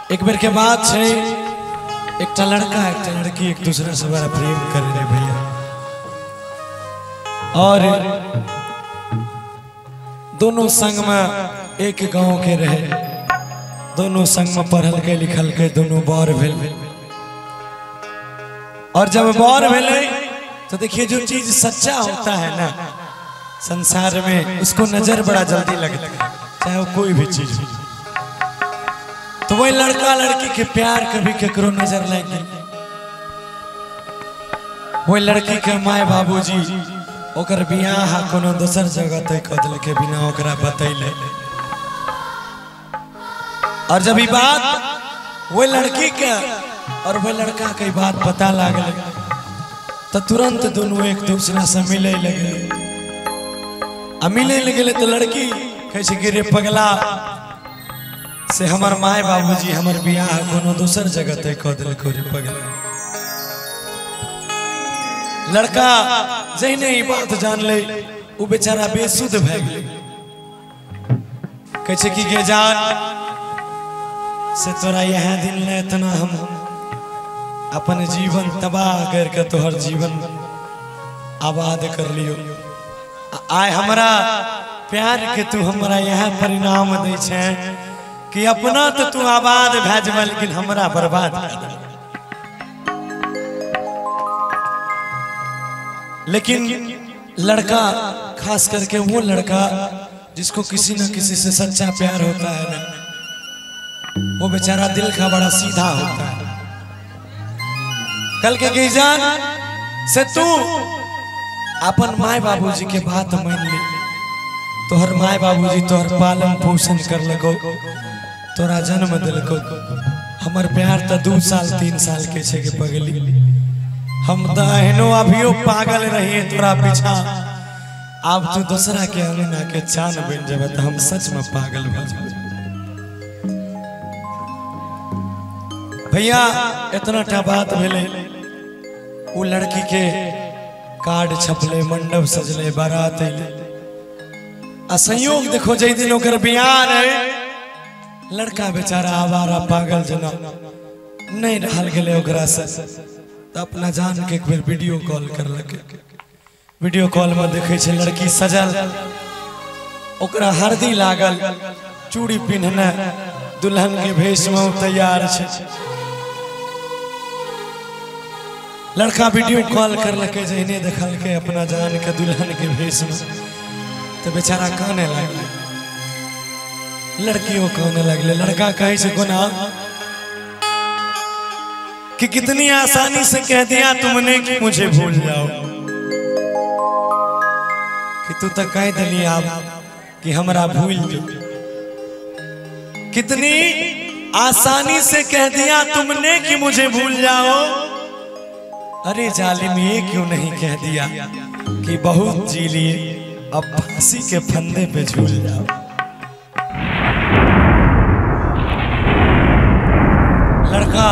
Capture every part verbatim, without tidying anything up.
एक बेर के बाद छे एक लड़का एक लड़की एक दूसरे से बड़ा प्रेम कर रहे भैया और दोनों संग में एक गांव के रहे, दोनों संग में पढ़ल के लिखल के दोनों बर भेल। और जब बर भेले तो देखिए जो चीज सच्चा होता है ना संसार में उसको नजर बड़ा जल्दी लगता है, चाहे वो कोई भी चीज हो। तो वही लड़का लड़की के प्यार कभी केकरो नजर लग गई। वही लड़की के माए बाबूजी ओकर बियाह कोनो दोसर जगह तय कर दिल के बिना ओकरा बतैले। और जब ये बात वही लड़की के और वही लड़का के बात पता लागल तो तुरंत दोनों एक दूसरा से मिले लगे। आ मिले लगे तो लड़की कैसे गिरे पगला से हमार माए बाबूजी हमार बियाह कोनो दूसर जगह तय कर दिल को रे पगला। लड़का जहने ही बात जान ले वो बेचारा बेसुध भे गए। कैसे की गे जान से तोरा यह दिन ले इतना हम अपन जीवन तबाह करके तोहर जीवन आबाद कर लियो। आय हमरा प्यार के तू हमरा यह परिणाम दे छे कि अपना तो तू आबाद भेज लेकिन हमरा बर्बाद कर दे। लेकिन लड़का खास करके वो लड़का जिसको किसी न किसी से सच्चा प्यार होता है ना वो बेचारा दिल का बड़ा सीधा होता है। कल के गईजान से तू अपन माए बाबूजी के बात मान ली, तोहर माए बाबूजी तोहर पालन पोषण कर लगो, तोरा जन्म दिलको। हमर प्यार तो दो साल तीन साल के छे के पगली, हम तो एहनो अभियो पागल रहिए तोरा पीछा। अब तू दूसरा के अंगना के चान बन जाबे तो हम सच में पागल हो जाबे। भैया इतना टा बात भेले वो लड़की के कार्ड छपले, मंडप सजले, बारात अइले। आ संयोग देखो जई दिन ओकर बियाह रहे लड़का बेचारा आवारा पागल जना नहीं रहल गेले ओकरा से। तो अपना जान के एक बेर वीडियो कॉल कर लगे। वीडियो कॉल में देखे छे लड़की सजल, ओकरा हरदी लागल, चूड़ी पिन्हने दुल्हन के भेष में तैयार छे। लड़का वीडियो कॉल कर लगे जहने देखल के अपना जान के दुल्हन के भेष में तो बेचारा काने लगले, लड़कियों काने लगले। लड़का कहे छे कोना कि कितनी आसानी से कह दिया तुमने कि मुझे भूल जाओ, कि तू तो कह दिली आप कि हमरा भूल जाओ। कितनी आसानी से कह दिया तुमने कि मुझे भूल जाओ, अरे जालिम ये क्यों नहीं कह दिया कि बहुत जी लिए अब फांसी के फंदे पे झूल जाओ। लड़का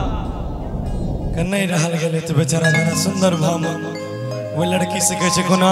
नहीं रहल गए तो बेचारा बड़ा सुंदर भाव वो लड़की से कहे कोना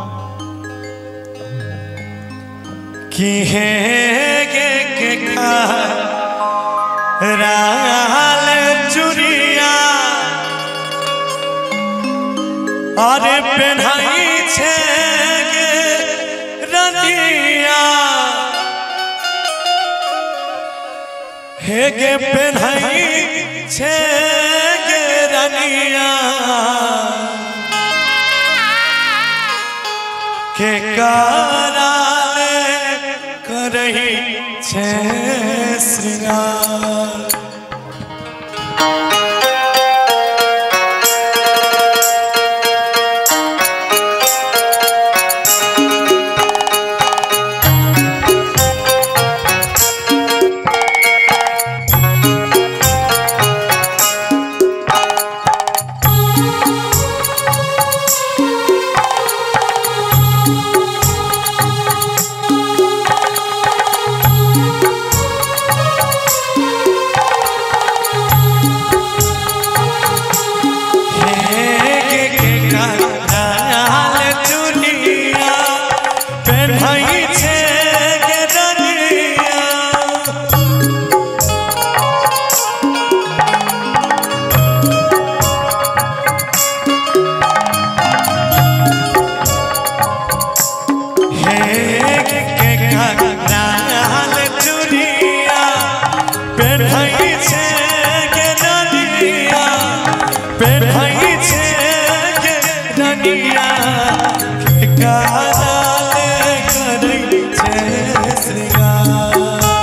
कि हे गे के राल चुरिया अरे पहनाई छे गे रनिया, हे गे पहनाई छे के कराले करही छे श्रृंगार। पेढ़ाई छे के रनिया पेढ़ाई छे के रनिया के काले करै छे श्रृंगार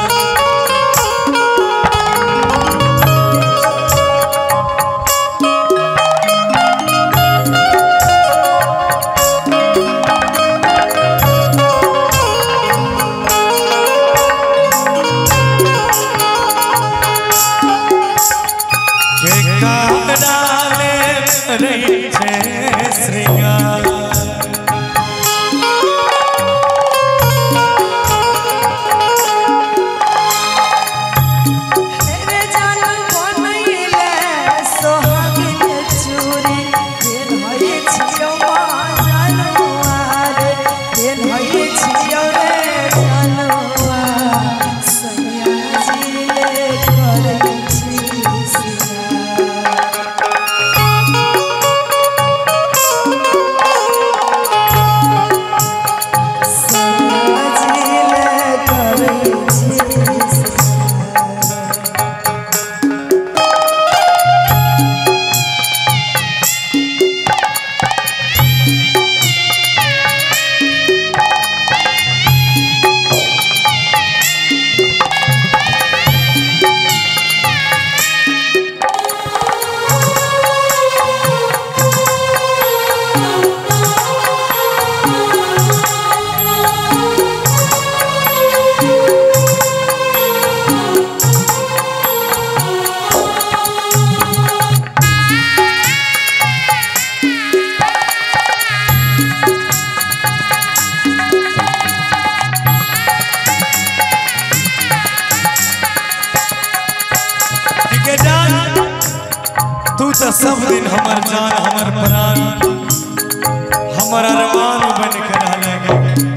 सब दिन हमर जान हमर प्राण हमर अरमान बन के रहले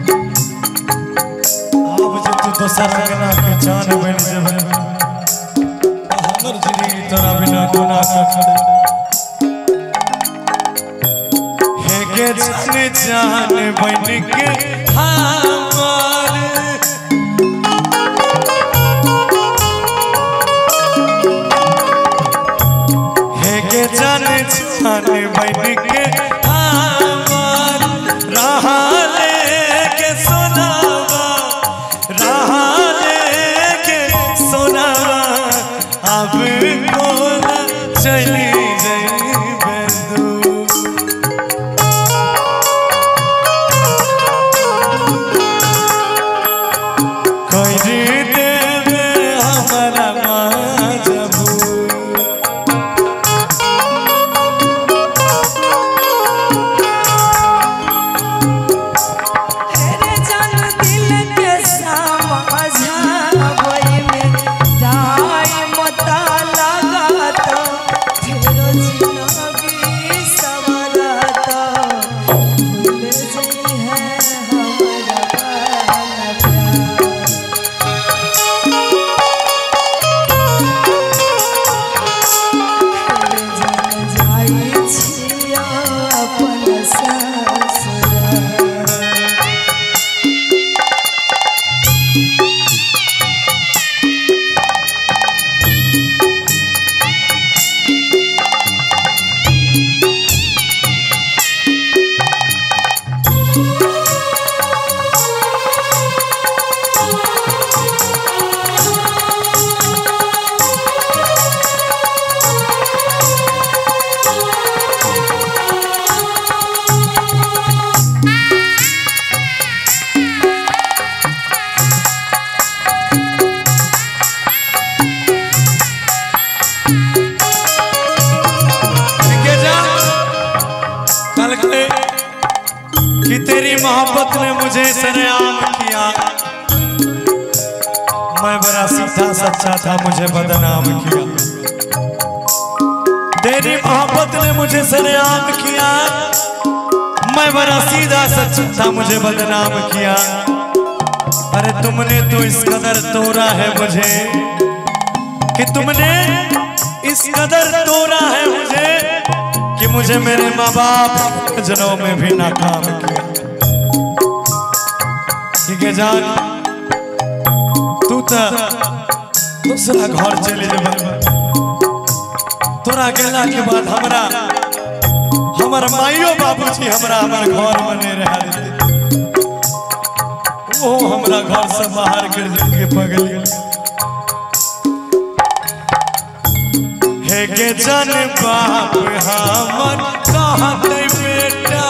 अब जब तू दोसर रंगना के जान बन जेबे हमर जिंदगी तोरा बिना कोना करे हे के जान जान बन के हमर जान जान बन के हमार रहा लेके सोनावा रहा लेके सोनावा अब कौन चली जाइबे दूर कर देबे हमारा कि तेरी मोहब्बत ने मुझे सरेआम किया, मैं बड़ा सीधा सच्चा था, मुझे बदनाम किया। तेरी मोहब्बत ने मुझे सरेआम किया, मैं बड़ा सीधा सच्चा था, मुझे बदनाम किया। अरे तुमने तो इस कदर तोड़ा है मुझे, कि तुमने इस कदर तोड़ा है मुझे, कि मुझे मेरे माँ बाप जनों में भी नाकाम किया। ठीक है जान, तू तो दूसरा घर चले जाबे तोरा गेला के बाद हमरा हमर माइयो बाबूजी हमरा हमर घर बने रह देते वो हमरा घर से बाहर कर देते के पगल हे के जन बाप हमर कहते बेटा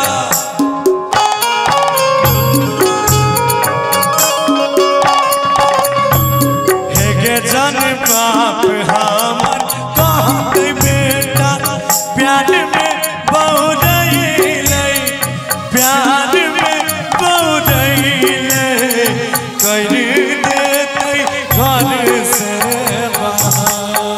हे के जन बाप हमर कहते बेटा प्यार में बहुरैले प्यार में बहुरैले कर देते घर से बाहर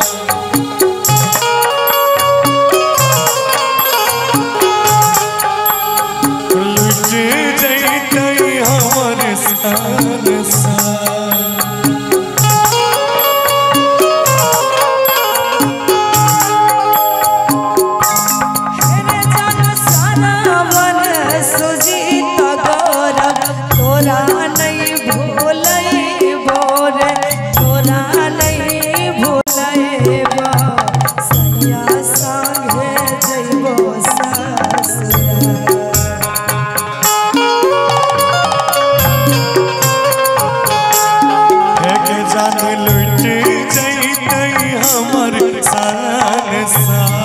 लुट जैते हमर संसार लुट जैते हमर संसार